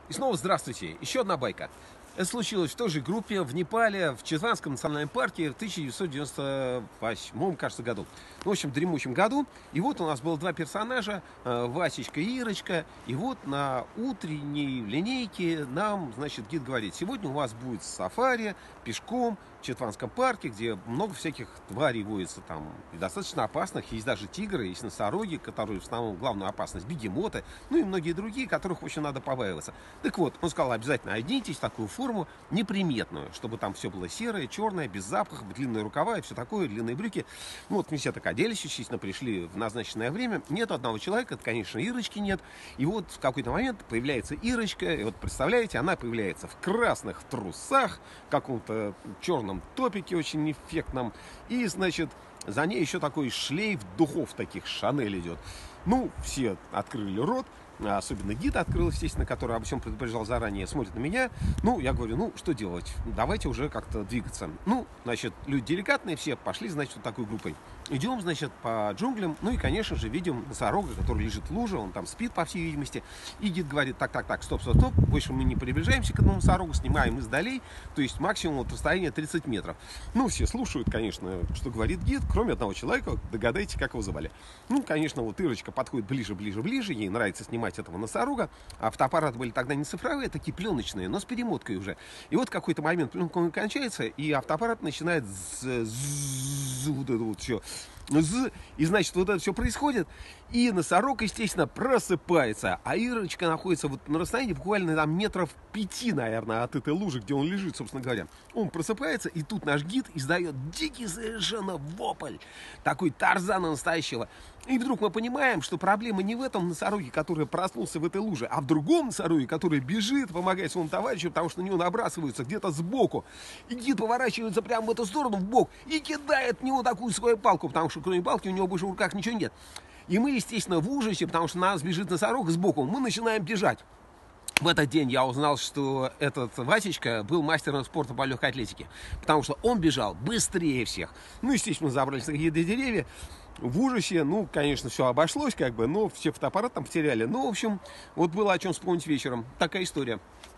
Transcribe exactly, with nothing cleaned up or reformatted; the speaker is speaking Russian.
И снова здравствуйте. Еще одна байка. Это случилось в той же группе в Непале, в Читванском национальном парке в тысяча девятьсот девяносто восьмом, кажется, году. В общем, дремучем году. И вот у нас было два персонажа, Васечка и Ирочка. И вот на утренней линейке нам, значит, гид говорит: сегодня у вас будет сафари пешком в Читванском парке, где много всяких тварей водится там, и достаточно опасных. Есть даже тигры, есть носороги, которые в основном главную опасность, бегемоты, ну и многие другие, которых, в общем, надо побаиваться. Так вот, он сказал: обязательно оденьтесь в такую форму неприметную, чтобы там все было серое, черное, без запаха, длинные рукава и все такое, длинные брюки. Ну вот мы все так оделись, естественно, пришли в назначенное время. Нет одного человека, это, конечно, Ирочки нет. И вот в какой-то момент появляется Ирочка, и вот представляете, она появляется в красных трусах, в каком-то черном топике очень эффектном, и, значит, за ней еще такой шлейф духов таких Шанель идет. Ну, все открыли рот, особенно гид открыл, естественно, который обо всем предупреждал заранее, смотрит на меня. Ну, я говорю: ну, что делать? Давайте уже как-то двигаться. Ну, значит, люди деликатные все, пошли, значит, вот такой группой. Идем, значит, по джунглям, ну и, конечно же, видим носорога, который лежит в луже, он там спит, по всей видимости. И гид говорит: так, так, так, стоп, стоп, стоп, больше мы не приближаемся к этому носорогу, снимаем издалей, то есть максимум вот расстояние тридцать метров. Ну, все слушают, конечно, что говорит гид, кроме одного человека. Догадайтесь, как его звали. Ну, конечно, вот Ирочка подходит ближе, ближе, ближе, ей нравится снимать этого носорога. А фотоаппараты были тогда не цифровые, а такие пленочные, но с перемоткой уже. И вот в какой-то момент пленка кончается, и автоаппарат начинает вот это вот все. И, значит, вот это все происходит, и носорог, естественно, просыпается, а Ирочка находится вот на расстоянии буквально там метров пяти, наверное, от этой лужи, где он лежит, собственно говоря. Он просыпается, и тут наш гид издает дикий совершенно вопль, такой Тарзана настоящего. И вдруг мы понимаем, что проблема не в этом носороге, который проснулся в этой луже, а в другом носороге, который бежит, помогает своему товарищу, потому что на него набрасываются где-то сбоку. И гид поворачивается прямо в эту сторону, в бок, и кидает в него такую свою палку, потому что кроме палки у него больше в руках ничего нет. И мы, естественно, в ужасе, потому что на нас бежит носорог сбоку, мы начинаем бежать. В этот день я узнал, что этот Васечка был мастером спорта по легкой атлетике, потому что он бежал быстрее всех. Ну, естественно, забрались на какие-то деревья. В ужасе, ну, конечно, все обошлось, как бы, но все фотоаппараты там потеряли. Ну, в общем, вот было о чем вспомнить вечером. Такая история.